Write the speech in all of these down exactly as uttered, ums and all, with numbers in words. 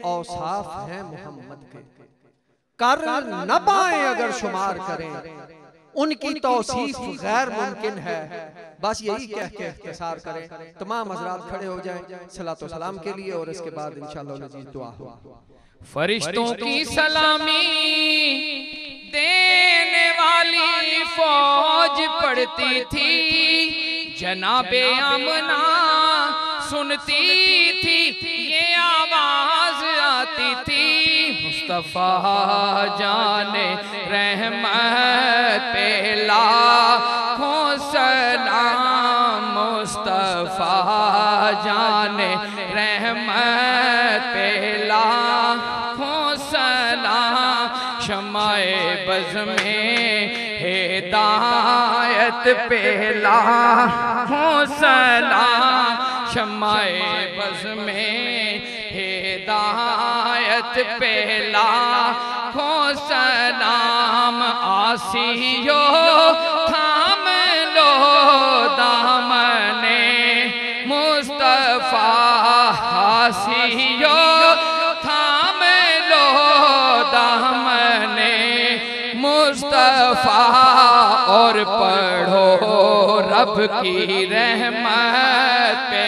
औसाफ हैं मोहम्मद के, कर न पाए अगर शुमार करें, उनकी तौसीफ गैर मुमकिन है। बस यही कह के इख्तिसार करें। तमाम हज़रात खड़े हो जाएं सलातो सलाम के लिए और इसके बाद इंशाअल्लाह नजीज दुआ हो। फरिश्तों की सलामी देने वाली फौज पढ़ती थी, जनाबे आमना सुनती थी, ये आवाज आती थी, मुस्तफा जाने रहमत पे लाखों सलाम, मुस्तफा जाने रहमत पे लाखों सलाम, शमाए बज़ में हिदायत पे लाखों सलाम, शमाए बज़ में हिदायत पे लाखों सलाम, आसियो थाम लो दामने मुस्तफा, आसियो थाम लो दामने मुस्तफा, और पढ़ो रब की रहमत पे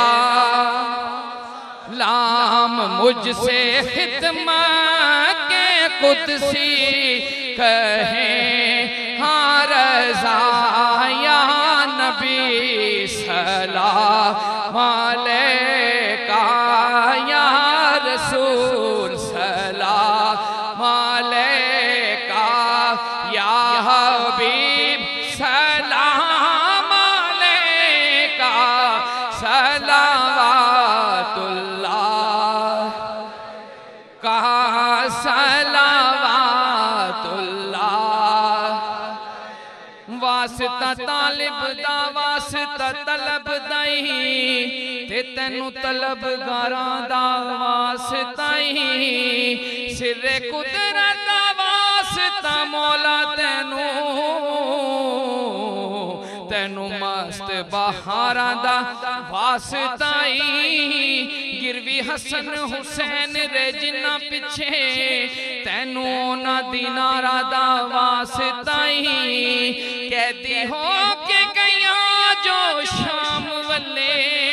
लाम, मुझसे खिदमत के कुदसी कहें हाँ रज़ा या नबी सलाम अलैका या रसूल सलाम अलैका या हबीब सलाम अलैका सलावातुल्लाह का सलावातुल्लाह, वास्ता तालिब दा वास्ता तलब दाई, ते तेनू तलब गारां दा वास्ता ही, सिरे कुदरत दा वास्ता मौला तेनू, तेनू मस्त बहारां दा वास्ता ही, गिरवी हसन हुसैन रे जिन्ना पिछे, तेनू ना दीनारा दा वास्ता ही, कैदी हो के गया जो शाम वल्ले,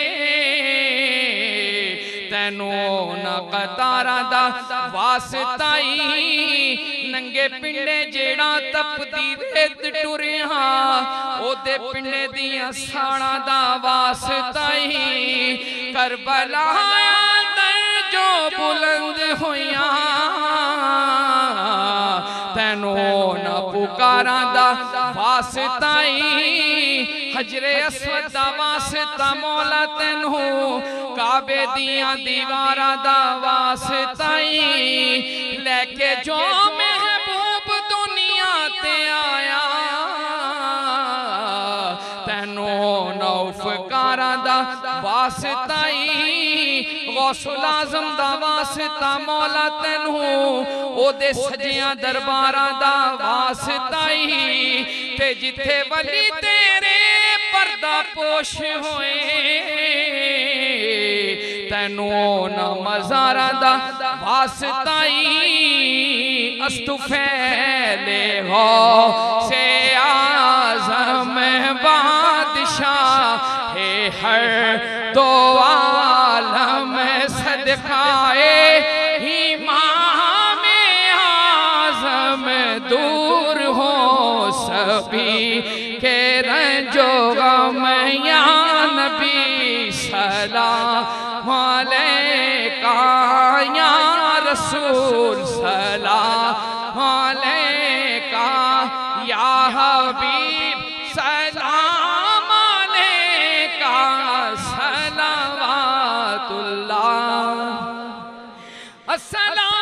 तेनू ना कतारा दा वास्ता ही, नंगे पिंडे जेड़ा तपदी रेत टुरिया, ओदे पिंडे दियां साड़ा दा वास्ता ही, करबला जो बुलंद होया, तेनू ना पुकारा दा वास्ता ही, हजरे अस्वद दा वास्ता मौला तेनू, काबे दियां दीवारा दा वास्ता ही, लेके जो महबूब दुनिया ते आया, तेनू नौफकारा दा वास्ता ही, गौसुल आज़म दा वास्ता मौला तेनू, ओदे सजियां दरबारां दा वास्ता ही, ते जिथे वली तेरे पर्दा पोश होए, तेनू ना मज़ारा दा वास्ता ही, अस्तु फैले हो से आज़म बादशाह है हर दो आलम, सदकाए इमाम आज़म दूर हो सभी के रंजो गम, या नबी सलाम अलैका या रसूल सलाम अलैका या हबीब सलाम अलैका सलावातुल्लाह अस्सलाम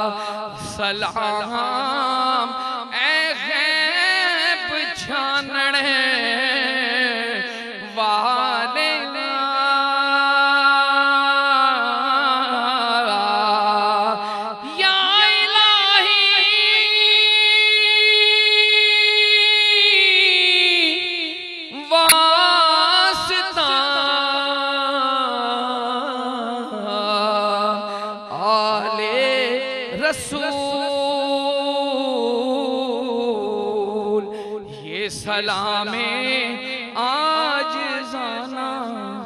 सलाम ए गैब जानन वाले या इलाही वास्ता आले रसूल ये सलामे आज जाना